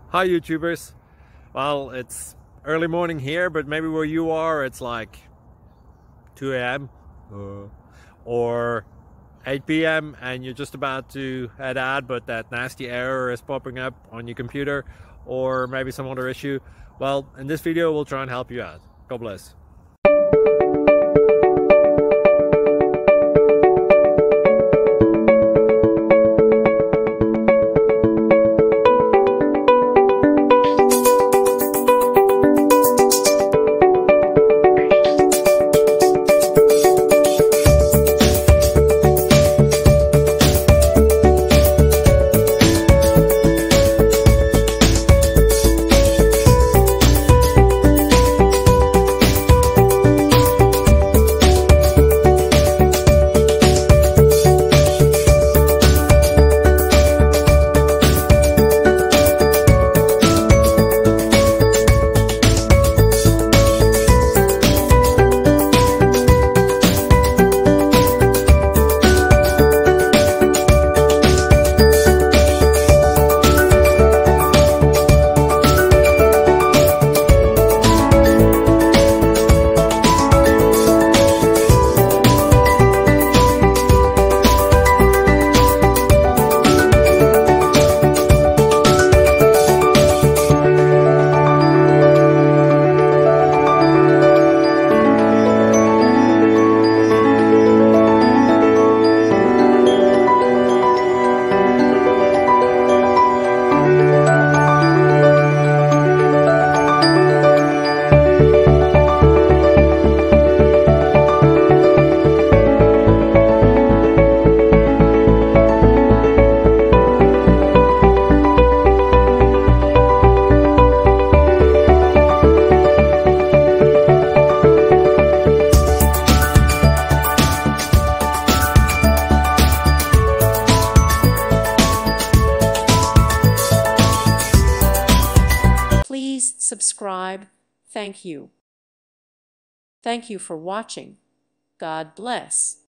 Hi YouTubers. Well, it's early morning here, but maybe where you are it's like 2 a.m. or 8 p.m. and you're just about to head out, but that nasty error is popping up on your computer, or maybe some other issue. Well, in this video we'll try and help you out. God bless. Please subscribe. Thank you. Thank you for watching. God bless.